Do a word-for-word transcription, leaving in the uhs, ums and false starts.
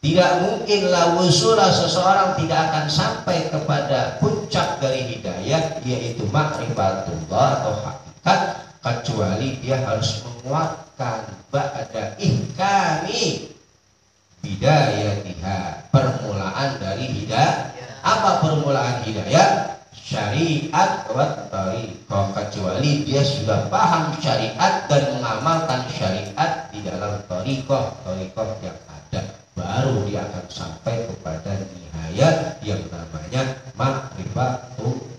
Tidak mungkinlah wusula seseorang tidak akan sampai kepada puncak dari hidayah, yaitu ma'rifatullah atau hakikat, kecuali dia harus menguatkan ba'da ihkami bidayatiha, permulaan dari hidayah. Apa permulaan hidayah? Syariat wa thariqah, kecuali dia sudah paham syariat dan mengamalkan syariat di dalam thariqah thariqah yang ada, baru dia akan sampai kepada nihayat yang namanya ma'rifatullah.